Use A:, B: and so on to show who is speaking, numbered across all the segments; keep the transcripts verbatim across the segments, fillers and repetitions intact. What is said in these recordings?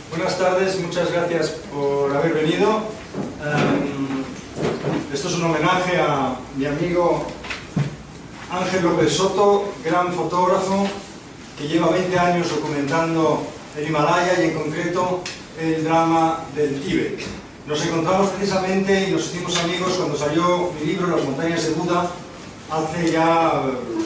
A: Buenas tardes, muchas gracias por haber venido. Um, esto es un homenaje a mi amigo Ángel López Soto, gran fotógrafo que lleva veinte años documentando el Himalaya y en concreto el drama del Tíbet. Nos encontramos precisamente y nos hicimos amigos cuando salió mi libro Las montañas de Buda hace ya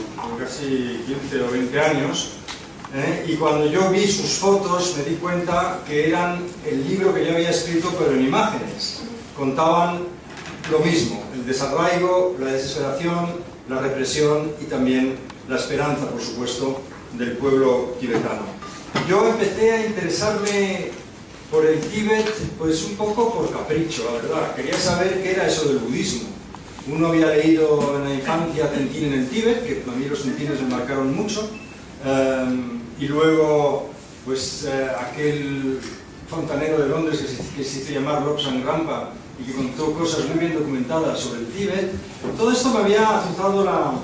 A: casi quince o veinte años. ¿Eh? Y cuando yo vi sus fotos me di cuenta que eran el libro que yo había escrito pero en imágenes. Contaban lo mismo, el desarraigo, la desesperación, la represión y también la esperanza, por supuesto, del pueblo tibetano. Yo empecé a interesarme por el Tíbet pues un poco por capricho, la verdad. Quería saber qué era eso del budismo. Uno había leído en la infancia Tintín en el Tíbet, que a mí los tintines me marcaron mucho. Um, y luego pues uh, aquel fontanero de Londres que se, que se hizo llamar Lobsang Rampa y que contó cosas muy bien documentadas sobre el Tíbet. Todo esto me había azuzado la,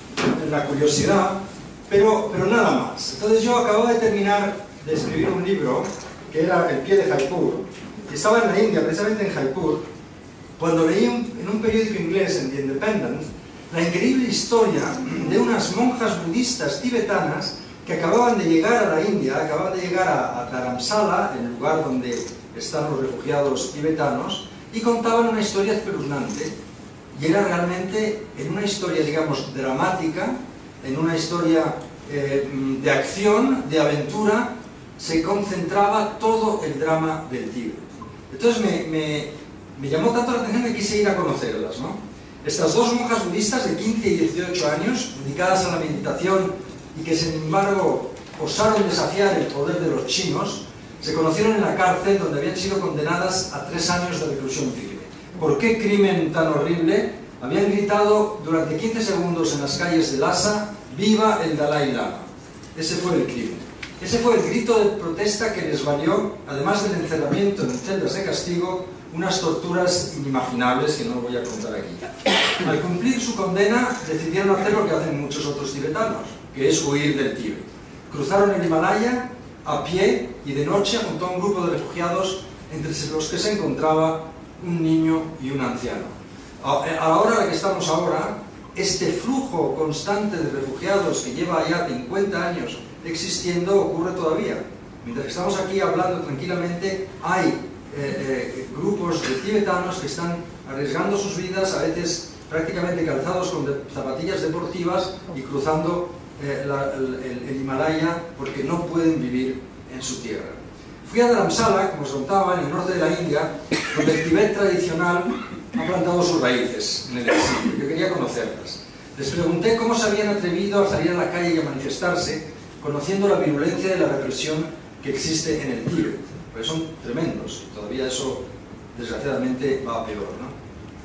A: la curiosidad, pero, pero nada más. Entonces yo acababa de terminar de escribir un libro que era El pie de Jaipur. Estaba en la India, precisamente en Jaipur, cuando leí un, en un periódico inglés, en The Independent, la increíble historia de unas monjas budistas tibetanas que acababan de llegar a la India, acababan de llegar a, a Dharamsala, el lugar donde están los refugiados tibetanos, y contaban una historia espeluznante. Y era realmente en una historia, digamos, dramática, en una historia eh, de acción, de aventura, se concentraba todo el drama del Tíbet. Entonces me, me, me llamó tanto la atención que quise ir a conocerlas, ¿no? Estas dos monjas budistas de quince y dieciocho años, dedicadas a la meditación y que sin embargo osaron desafiar el poder de los chinos, se conocieron en la cárcel donde habían sido condenadas a tres años de reclusión firme. ¿Por qué crimen tan horrible? Habían gritado durante quince segundos en las calles de Lhasa: ¡Viva el Dalai Lama! Ese fue el crimen. Ese fue el grito de protesta que les valió, además del encerramiento en celdas de castigo, unas torturas inimaginables que no voy a contar aquí. Al cumplir su condena, decidieron hacer lo que hacen muchos otros tibetanos, que es huir del Tíbet. Cruzaron el Himalaya a pie y de noche junto a un grupo de refugiados entre los que se encontraba un niño y un anciano. A la hora en la que estamos ahora, este flujo constante de refugiados que lleva ya cincuenta años existiendo ocurre todavía. Mientras que estamos aquí hablando tranquilamente, hay Eh, eh, grupos de tibetanos que están arriesgando sus vidas, a veces prácticamente calzados con de, zapatillas deportivas y cruzando eh, la, el, el Himalaya porque no pueden vivir en su tierra. Fui a Dharamsala, como os contaba, en el norte de la India, donde el Tíbet tradicional ha plantado sus raíces en el exilio. Yo quería conocerlas. Les pregunté cómo se habían atrevido a salir a la calle y a manifestarse, conociendo la virulencia de la represión que existe en el Tíbet. Porque son tremendos, todavía eso desgraciadamente va a peor, ¿no?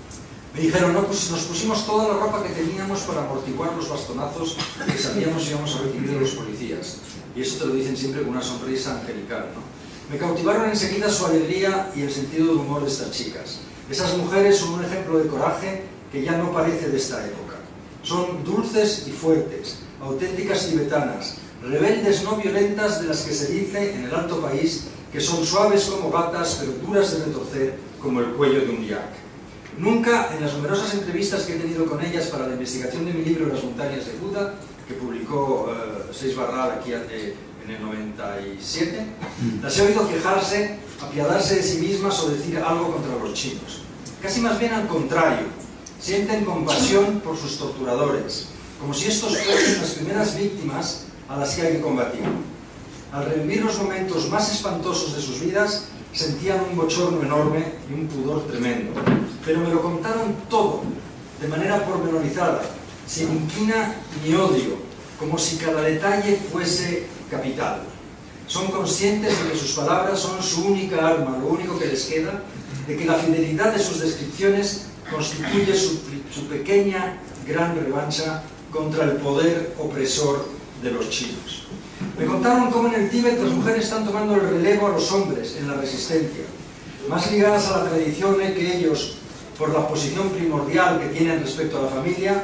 A: Me dijeron, no, pues nos pusimos toda la ropa que teníamos para amortiguar los bastonazos que sabíamos que íbamos a recibir de los policías. Y eso te lo dicen siempre con una sonrisa angelical, ¿no? Me cautivaron enseguida su alegría y el sentido de humor de estas chicas. Esas mujeres son un ejemplo de coraje que ya no parece de esta época. Son dulces y fuertes, auténticas tibetanas, rebeldes no violentas de las que se dice en el alto país que son suaves como gatas, pero duras de retorcer como el cuello de un yak. Nunca, en las numerosas entrevistas que he tenido con ellas para la investigación de mi libro Las montañas de Buda, que publicó uh, Seix Barral aquí hace, en el noventa y siete, las he oído quejarse, apiadarse de sí mismas o decir algo contra los chinos. Casi más bien al contrario, sienten compasión por sus torturadores, como si estos fuesen las primeras víctimas a las que hay que combatir. Al revivir los momentos más espantosos de sus vidas, sentían un bochorno enorme y un pudor tremendo. Pero me lo contaron todo, de manera pormenorizada, sin inquina ni odio, como si cada detalle fuese capital. Son conscientes de que sus palabras son su única arma, lo único que les queda, de que la fidelidad de sus descripciones constituye su, su pequeña gran revancha contra el poder opresor de los chinos. Me contaron cómo en el Tíbet las mujeres están tomando el relevo a los hombres en la resistencia, más ligadas a la tradición que ellos, por la posición primordial que tienen respecto a la familia.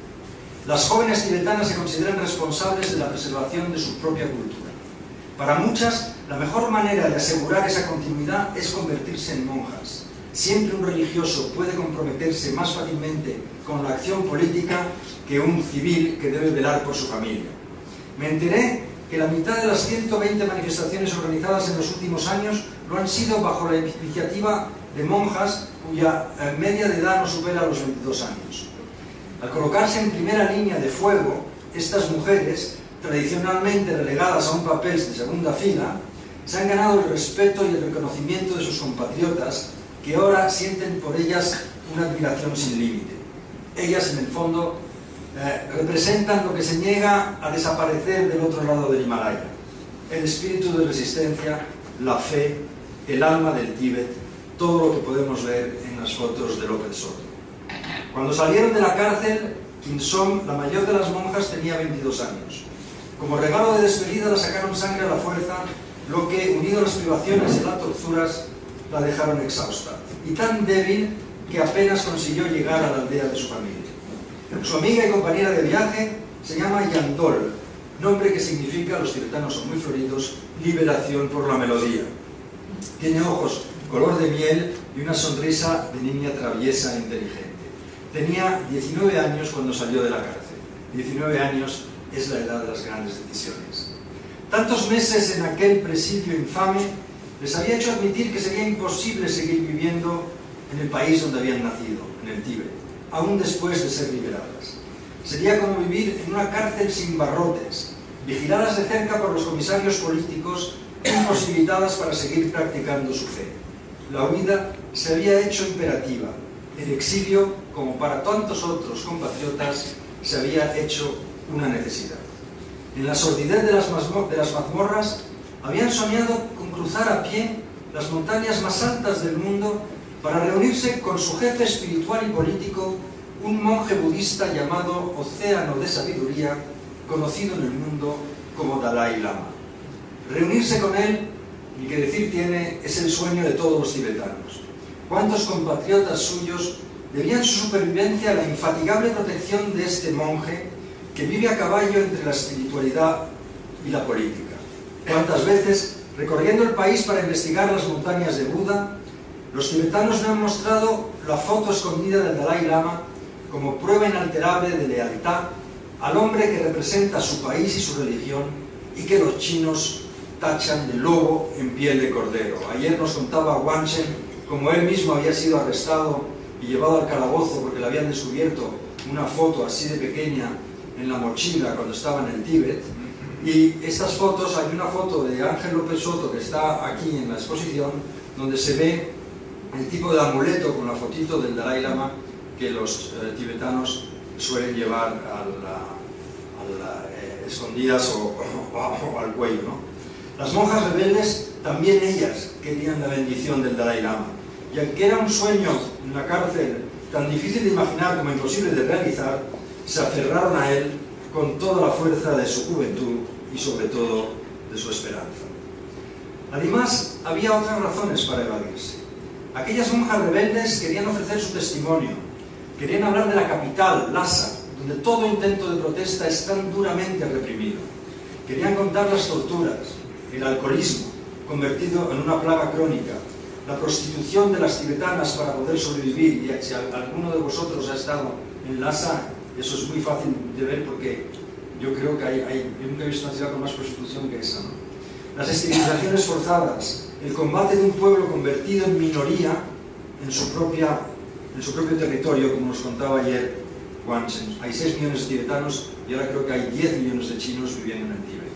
A: Las jóvenes tibetanas se consideran responsables de la preservación de su propia cultura. Para muchas, La mejor manera de asegurar esa continuidad es convertirse en monjas. Siempre un religioso puede comprometerse más fácilmente con la acción política que un civil que debe velar por su familia. Me enteré que la mitad de las ciento veinte manifestaciones organizadas en los últimos años lo han sido bajo la iniciativa de monjas cuya media de edad no supera los veintidós años. Al colocarse en primera línea de fuego, estas mujeres, tradicionalmente relegadas a un papel de segunda fila, se han ganado el respeto y el reconocimiento de sus compatriotas, que ahora sienten por ellas una admiración sin límite. Ellas, en el fondo, eh, representan lo que se niega a desaparecer del otro lado del Himalaya: el espíritu de resistencia, la fe, el alma del Tíbet, todo lo que podemos ver en las fotos de López Soto. Cuando salieron de la cárcel, Kinsom, la mayor de las monjas, tenía veintidós años. Como regalo de despedida la sacaron sangre a la fuerza, lo que, unido a las privaciones y las torturas, la dejaron exhausta y tan débil que apenas consiguió llegar a la aldea de su familia. Su amiga y compañera de viaje se llama Yandol, nombre que significa, los tibetanos son muy floridos, liberación por la melodía. Tiene ojos color de miel y una sonrisa de niña traviesa e inteligente. Tenía diecinueve años cuando salió de la cárcel. diecinueve años es la edad de las grandes decisiones. Tantos meses en aquel presidio infame les había hecho admitir que sería imposible seguir viviendo en el país donde habían nacido, en el Tíbet, aún después de ser liberadas. Sería como vivir en una cárcel sin barrotes, vigiladas de cerca por los comisarios políticos, imposibilitadas para seguir practicando su fe. La huida se había hecho imperativa. El exilio, como para tantos otros compatriotas, se había hecho una necesidad. En la sordidez de las, de las mazmorras, habían soñado con cruzar a pie las montañas más altas del mundo para reunirse con su jefe espiritual y político, un monje budista llamado Océano de Sabiduría, conocido en el mundo como Dalai Lama. Reunirse con él, ni que decir tiene, es el sueño de todos los tibetanos. ¿Cuántos compatriotas suyos debían su supervivencia a la infatigable protección de este monje que vive a caballo entre la espiritualidad y la política? ¿Cuántas veces, recorriendo el país para investigar las montañas de Buda, los tibetanos me han mostrado la foto escondida del Dalai Lama como prueba inalterable de lealtad al hombre que representa su país y su religión y que los chinos tachan de lobo en piel de cordero? Ayer nos contaba Wang Chen como él mismo había sido arrestado y llevado al calabozo porque le habían descubierto una foto así de pequeña en la mochila cuando estaba en el Tíbet. Y estas fotos, hay una foto de Ángel López Soto que está aquí en la exposición, donde se ve el tipo de amuleto con la fotito del Dalai Lama que los eh, tibetanos suelen llevar a la, a la, eh, escondidas o, o, o al cuello, ¿no? Las monjas rebeldes, también ellas querían la bendición del Dalai Lama, y aunque era un sueño en la cárcel tan difícil de imaginar como imposible de realizar, se aferraron a él con toda la fuerza de su juventud y sobre todo de su esperanza. Además, había otras razones para evadirse. Aquellas monjas rebeldes querían ofrecer su testimonio, querían hablar de la capital, Lhasa, donde todo intento de protesta es tan duramente reprimido. Querían contar las torturas, el alcoholismo, convertido en una plaga crónica, la prostitución de las tibetanas para poder sobrevivir. Y si alguno de vosotros ha estado en Lhasa, eso es muy fácil de ver porque yo creo que hay, hay, yo nunca he visto una ciudad con más prostitución que esa, ¿no? Las esterilizaciones forzadas, el combate de un pueblo convertido en minoría en su, propia, en su propio territorio, como nos contaba ayer Wang Chen. Hay seis millones de tibetanos y ahora creo que hay diez millones de chinos viviendo en el Tíbet.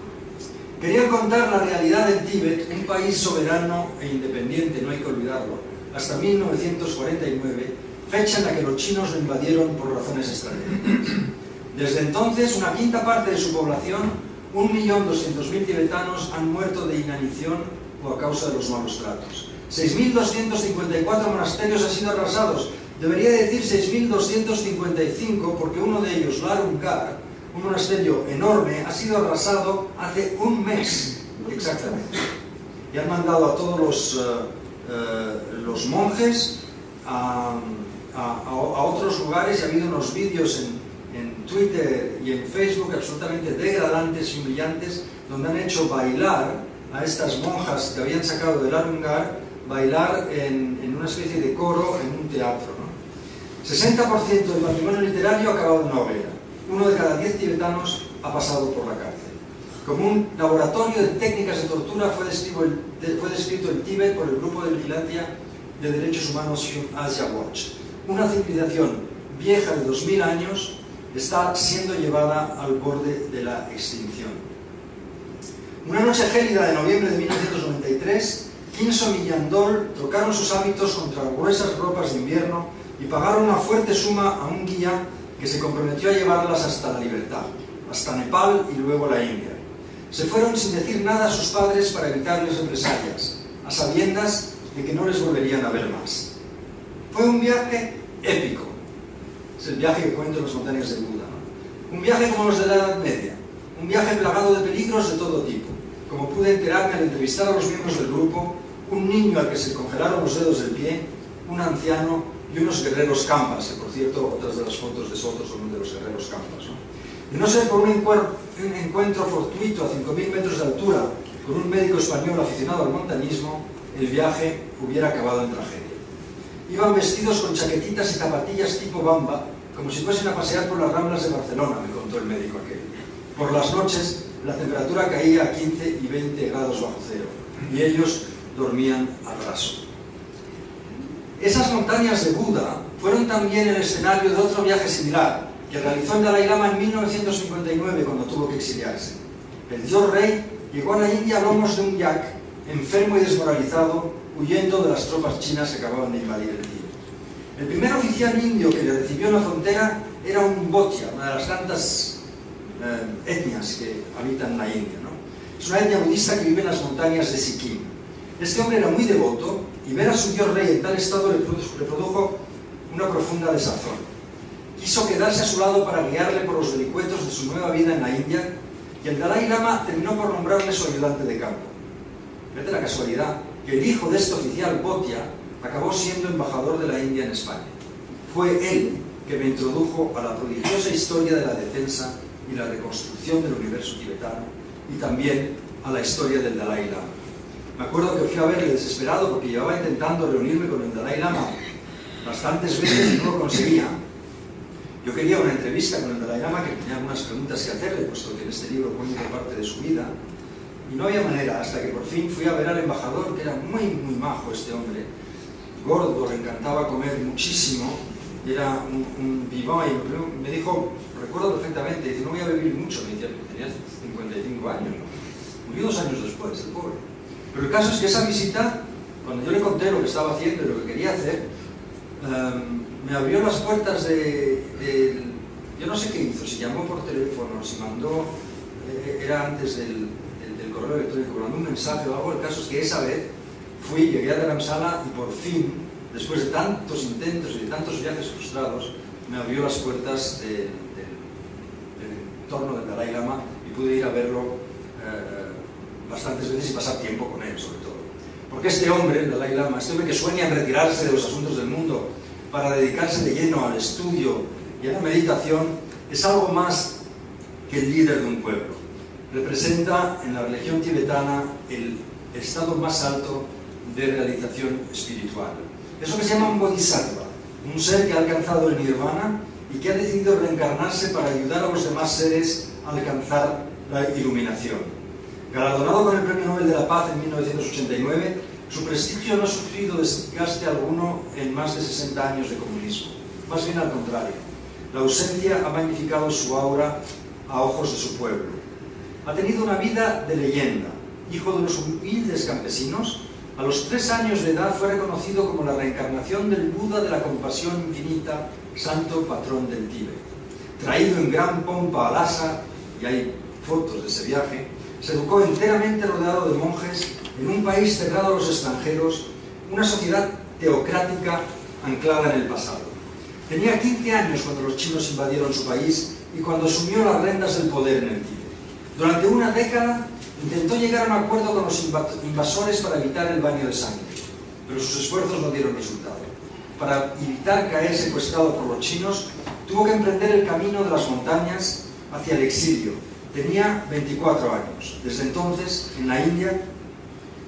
A: Querían contar la realidad del Tíbet, un país soberano e independiente, no hay que olvidarlo, hasta mil novecientos cuarenta y nueve, fecha en la que los chinos lo invadieron por razones estratégicas. Desde entonces, una quinta parte de su población, un millón doscientos mil tibetanos, han muerto de inanición o a causa de los malos tratos. seis mil doscientos cincuenta y cuatro monasterios han sido arrasados. Debería decir seis mil doscientos cincuenta y cinco porque uno de ellos, Larungar, un monasterio enorme, ha sido arrasado hace un mes exactamente. Y han mandado a todos los, uh, uh, los monjes a, a, a otros lugares, y ha habido unos vídeos en, en Twitter y en Facebook absolutamente degradantes y humillantes, donde han hecho bailar a estas monjas que habían sacado del Arungar bailar en, en una especie de coro en un teatro, ¿no? sesenta por ciento del patrimonio literario ha acabado en la hoguera. Uno de cada diez tibetanos ha pasado por la cárcel. Como un laboratorio de técnicas de tortura fue descrito el, de, fue descrito el Tíbet por el grupo de vigilancia de derechos humanos Asia Watch. Una civilización vieja de dos mil años está siendo llevada al borde de la extinción. Una noche gélida de noviembre de mil novecientos noventa y tres, Kinson y Yandol trocaron sus hábitos contra gruesas ropas de invierno y pagaron una fuerte suma a un guía que se comprometió a llevarlas hasta la libertad, hasta Nepal y luego la India. Se fueron sin decir nada a sus padres para evitarles represalias, a sabiendas de que no les volverían a ver más. Fue un viaje épico. Es el viaje que cuento en las montañas de Buda, ¿no? Un viaje como los de la Edad Media, un viaje plagado de peligros de todo tipo. Como pude enterarme al entrevistar a los miembros del grupo, un niño al que se congelaron los dedos del pie, un anciano y unos guerreros campas, que por cierto otras de las fotos de Soto son de los guerreros campas, ¿no? De no ser por un, un encuentro fortuito a cinco mil metros de altura con un médico español aficionado al montañismo, el viaje hubiera acabado en tragedia. Iban vestidos con chaquetitas y zapatillas tipo Bamba, como si fuesen a pasear por las Ramblas de Barcelona, me contó el médico aquel. Por las noches la temperatura caía a quince y veinte grados bajo cero, y ellos dormían al raso. Esas montañas de Buda fueron también el escenario de otro viaje similar, que realizó el Dalai Lama en mil novecientos cincuenta y nueve cuando tuvo que exiliarse. El dios rey llegó a la India a lomos de un yak, enfermo y desmoralizado, huyendo de las tropas chinas que acababan de invadir el Tíbet. El primer oficial indio que le recibió en la frontera era un Bhotia, una de las tantas eh, etnias que habitan la India, ¿no? Es una etnia budista que vive en las montañas de Sikkim. Este hombre era muy devoto y ver a su dios rey en tal estado le produjo, le produjo una profunda desazón. Quiso quedarse a su lado para guiarle por los vericuetos de su nueva vida en la India, y el Dalai Lama terminó por nombrarle su ayudante de campo. Fíjate la casualidad que el hijo de este oficial Bhotia acabó siendo embajador de la India en España. Fue él que me introdujo a la prodigiosa historia de la defensa y la reconstrucción del universo tibetano, y también a la historia del Dalai Lama. Me acuerdo que fui a verle desesperado porque llevaba intentando reunirme con el Dalai Lama bastantes veces y no lo conseguía. Yo quería una entrevista con el Dalai Lama, que tenía algunas preguntas que hacerle, puesto que en este libro cuenta parte de su vida, y no había manera, hasta que por fin fui a ver al embajador, que era muy, muy majo este hombre, gordo, le encantaba comer muchísimo, era un, un vivant, y me dijo, recuerdo perfectamente, dice, no voy a vivir mucho, me decía, tenía cincuenta y cinco años, ¿no? Murió dos años después, el pobre. Pero el caso es que esa visita, cuando yo le conté lo que estaba haciendo y lo que quería hacer, um, me abrió las puertas de, de... Yo no sé qué hizo, si llamó por teléfono, si mandó... Eh, era antes del, del, del correo electrónico, mandó un mensaje o algo. El caso es que esa vez fui, llegué a Dharamsala y por fin, después de tantos intentos y de tantos viajes frustrados, me abrió las puertas de, de, del entorno del Dalai Lama y pude ir a verlo eh, bastantes veces y pasar tiempo con él, sobre todo. Porque este hombre, el Dalai Lama, este hombre que sueña en retirarse de los asuntos del mundo para dedicarse de lleno al estudio y a la meditación, es algo más que el líder de un pueblo. Representa en la religión tibetana el estado más alto de realización espiritual. Es lo que se llama un bodhisattva, un ser que ha alcanzado el nirvana y que ha decidido reencarnarse para ayudar a los demás seres a alcanzar la iluminación. Galardonado con el Premio Nobel de la Paz en mil novecientos ochenta y nueve, su prestigio no ha sufrido desgaste alguno en más de sesenta años de comunismo. Más bien al contrario, la ausencia ha magnificado su aura a ojos de su pueblo. Ha tenido una vida de leyenda. Hijo de unos humildes campesinos, a los tres años de edad fue reconocido como la reencarnación del Buda de la compasión infinita, santo patrón del Tíbet. Traído en gran pompa a Lhasa, y hay fotos de ese viaje, se educó enteramente rodeado de monjes en un país cerrado a los extranjeros, una sociedad teocrática anclada en el pasado. Tenía quince años cuando los chinos invadieron su país y cuando asumió las riendas del poder en el Tíbet. Durante una década intentó llegar a un acuerdo con los invasores para evitar el baño de sangre, pero sus esfuerzos no dieron resultado. Para evitar caer secuestrado por los chinos, tuvo que emprender el camino de las montañas hacia el exilio. Tenía veinticuatro años. Desde entonces, en la India,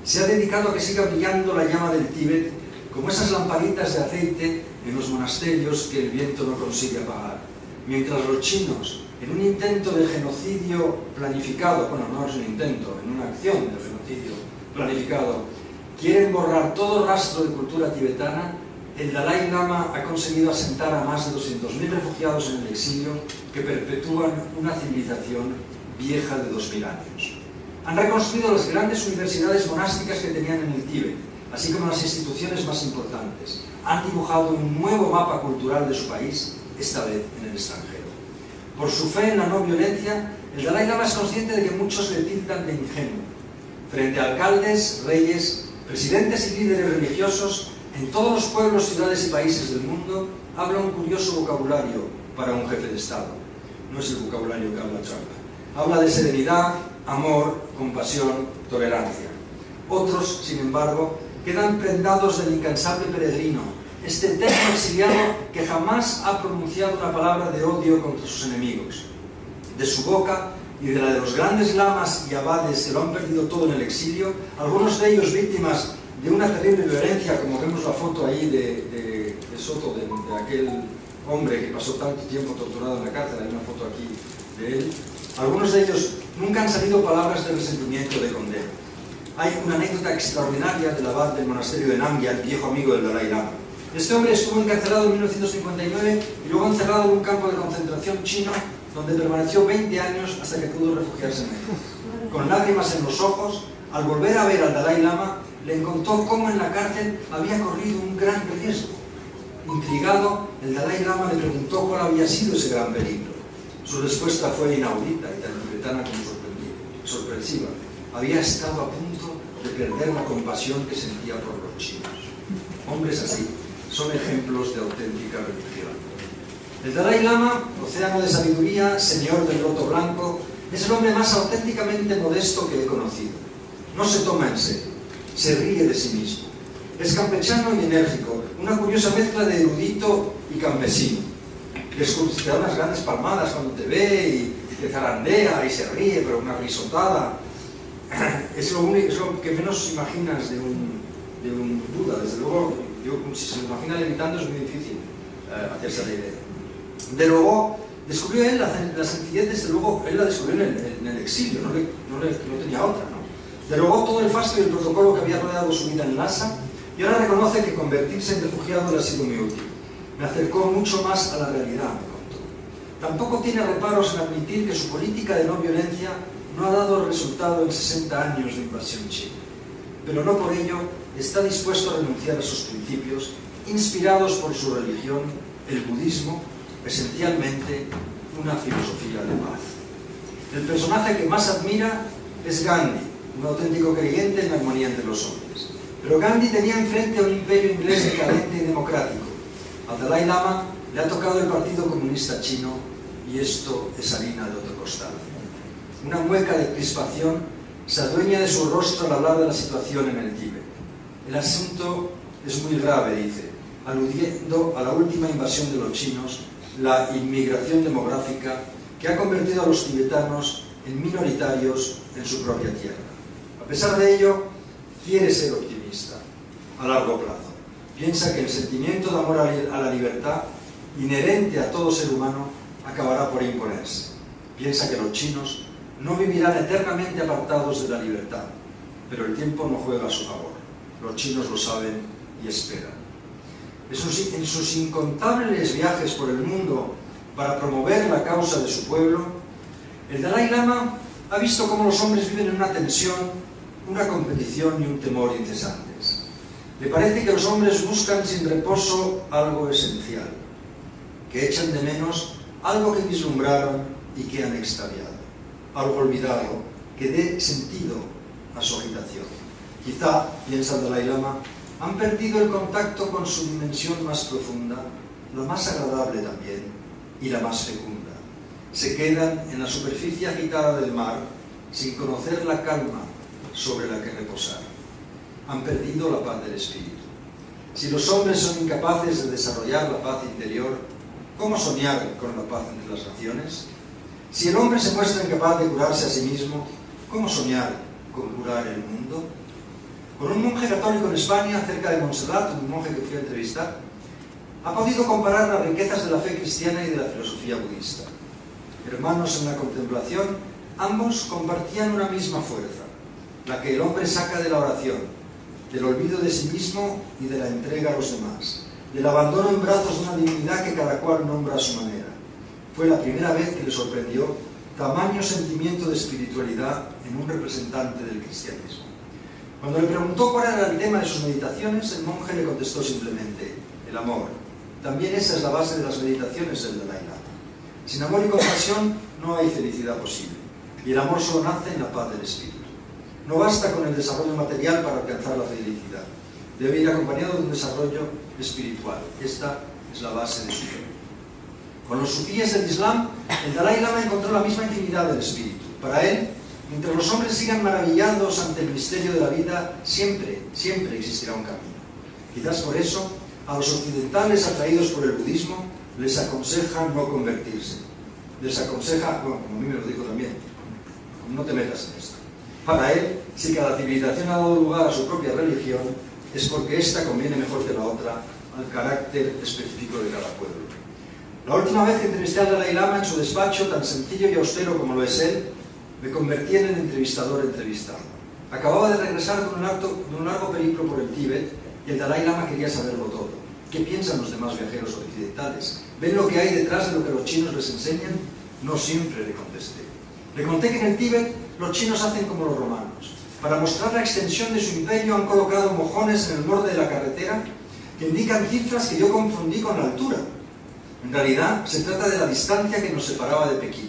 A: Se ha dedicado a que siga brillando la llama del Tíbet como esas lamparitas de aceite en los monasterios que el viento no consigue apagar. Mientras los chinos, en un intento de genocidio planificado, bueno, no es un intento, en una acción de genocidio planificado, quieren borrar todo rastro de cultura tibetana, el Dalai Lama ha conseguido asentar a más de doscientos mil refugiados en el exilio que perpetúan una civilización vieja de dos mil años. Han reconstruido las grandes universidades monásticas que tenían en el Tíbet, así como las instituciones más importantes. Han dibujado un nuevo mapa cultural de su país, esta vez en el extranjero. Por su fe en la no violencia, el Dalai Lama es consciente de que muchos le tildan de ingenuo. Frente a alcaldes, reyes, presidentes y líderes religiosos, en todos los pueblos, ciudades y países del mundo, habla un curioso vocabulario para un jefe de Estado. No es el vocabulario que habla Trump. Habla de serenidad, amor, compasión, tolerancia. Otros, sin embargo, quedan prendados del incansable peregrino, este eterno exiliado que jamás ha pronunciado una palabra de odio contra sus enemigos. De su boca y de la de los grandes lamas y abades que lo han perdido todo en el exilio, algunos de ellos víctimas de una terrible violencia, como vemos la foto ahí de, de, de Soto, de, de aquel hombre que pasó tanto tiempo torturado en la cárcel, hay una foto aquí de él. Algunos de ellos nunca han salido palabras de resentimiento o de condena. Hay una anécdota extraordinaria del abad del monasterio de Namgyal, el viejo amigo del Dalai Lama. Este hombre estuvo encarcelado en mil novecientos cincuenta y nueve y luego encerrado en un campo de concentración chino donde permaneció veinte años hasta que pudo refugiarse en él. Con lágrimas en los ojos, al volver a ver al Dalai Lama, le contó cómo en la cárcel había corrido un gran riesgo. Intrigado, el Dalai Lama le preguntó cuál había sido ese gran peligro. Su respuesta fue inaudita y tan tibetana como sorpresiva. Había estado a punto de perder la compasión que sentía por los chinos. Hombres así son ejemplos de auténtica religión. El Dalai Lama, océano de sabiduría, señor del loto blanco, es el hombre más auténticamente modesto que he conocido. No se toma en serio, se ríe de sí mismo. Es campechano y enérgico, una curiosa mezcla de erudito y campesino. Te da unas grandes palmadas cuando te ve y te zarandea y se ríe, pero una risotada. Es lo, único, es lo que menos imaginas de un, de un Buda. Desde luego, yo, si se lo imagina levitando es muy difícil eh, hacerse la idea. De luego, descubrió él la, la sencillez, desde luego, él la descubrió en el, en el exilio, no, le, no, le, no tenía otra, ¿no? Derogó todo el fasto y el protocolo que había rodeado su vida en Lhasa y ahora reconoce que convertirse en refugiado le ha sido muy útil. Me acercó mucho más a la realidad, me contó. Tampoco tiene reparos en admitir que su política de no violencia no ha dado resultado en sesenta años de invasión china. Pero no por ello está dispuesto a renunciar a sus principios, inspirados por su religión, el budismo, esencialmente una filosofía de paz. El personaje que más admira es Gandhi, un auténtico creyente en la armonía entre los hombres. Pero Gandhi tenía enfrente a un imperio inglés decadente y democrático. Al Dalai Lama le ha tocado el Partido Comunista Chino y esto es harina de otro costal. Una mueca de crispación se adueña de su rostro al hablar de la situación en el Tíbet. El asunto es muy grave, dice, aludiendo a la última invasión de los chinos, la inmigración demográfica que ha convertido a los tibetanos en minoritarios en su propia tierra. A pesar de ello, quiere ser optimista a largo plazo. Piensa que el sentimiento de amor a la libertad, inherente a todo ser humano, acabará por imponerse. Piensa que los chinos no vivirán eternamente apartados de la libertad, pero el tiempo no juega a su favor. Los chinos lo saben y esperan. En sus incontables viajes por el mundo para promover la causa de su pueblo, el Dalai Lama ha visto cómo los hombres viven en una tensión, una competición y un temor incesantes. Le parece que los hombres buscan sin reposo algo esencial, que echan de menos algo que vislumbraron y que han extraviado, algo olvidado que dé sentido a su agitación. Quizá, piensa el Dalai Lama, han perdido el contacto con su dimensión más profunda, la más agradable también y la más fecunda. Se quedan en la superficie agitada del mar sin conocer la calma sobre la que reposar. Han perdido la paz del espíritu. Si los hombres son incapaces de desarrollar la paz interior, ¿cómo soñar con la paz entre las naciones? Si el hombre se muestra incapaz de curarse a sí mismo, ¿cómo soñar con curar el mundo? con un monje católico en España, cerca de Montserrat, un monje que fui a entrevistar, ha podido comparar las riquezas de la fe cristiana y de la filosofía budista. Hermanos en la contemplación, ambos compartían una misma fuerza, la que el hombre saca de la oración, del olvido de sí mismo y de la entrega a los demás, del abandono en brazos de una divinidad que cada cual nombra a su manera. Fue la primera vez que le sorprendió tamaño sentimiento de espiritualidad en un representante del cristianismo. Cuando le preguntó cuál era el tema de sus meditaciones, el monje le contestó simplemente: el amor. También esa es la base de las meditaciones del Dalai Lama. Sin amor y compasión no hay felicidad posible, y el amor solo nace en la paz del espíritu. No basta con el desarrollo material para alcanzar la felicidad. Debe ir acompañado de un desarrollo espiritual. Esta es la base de su fe. Con los sufíes del Islam, el Dalai Lama encontró la misma infinidad del espíritu. Para él, mientras los hombres sigan maravillados ante el misterio de la vida, siempre, siempre existirá un camino. Quizás por eso, a los occidentales atraídos por el budismo, les aconseja no convertirse. Les aconseja, bueno, como a mí me lo dijo también, no te metas en esto. Para él, si cada civilización ha dado lugar a su propia religión, es porque ésta conviene mejor que la otra al carácter específico de cada pueblo. La última vez que entrevisté al Dalai Lama en su despacho, tan sencillo y austero como lo es él, me convertí en el entrevistador entrevistado. Acababa de regresar de un, largo, de un largo periplo por el Tíbet y el Dalai Lama quería saberlo todo. ¿Qué piensan los demás viajeros occidentales? ¿Ven lo que hay detrás de lo que los chinos les enseñan? No siempre, le contesté. Le conté que en el Tíbet los chinos hacen como los romanos. Para mostrar la extensión de su imperio han colocado mojones en el borde de la carretera que indican cifras que yo confundí con la altura. En realidad, se trata de la distancia que nos separaba de Pekín.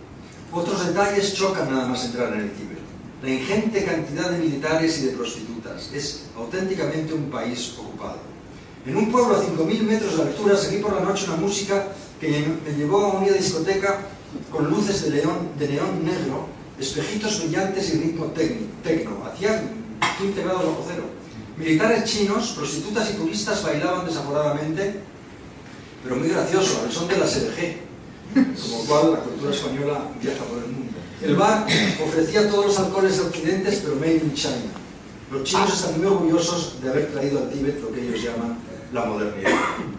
A: Otros detalles chocan nada más entrar en el Tíbet. La ingente cantidad de militares y de prostitutas. Es auténticamente un país ocupado. En un pueblo a cinco mil metros de altura seguí por la noche una música que me llevó a una discoteca con luces de, león, de neón negro, espejitos brillantes y ritmo tecno. Hacía quince grados bajo cero. Militares chinos, prostitutas y turistas bailaban desaforadamente, pero muy gracioso, al son de la S D G, como cual la cultura española viaja por el mundo. El bar ofrecía todos los alcoholes de Occidente, pero made in China. Los chinos están muy orgullosos de haber traído al Tíbet lo que ellos llaman la modernidad.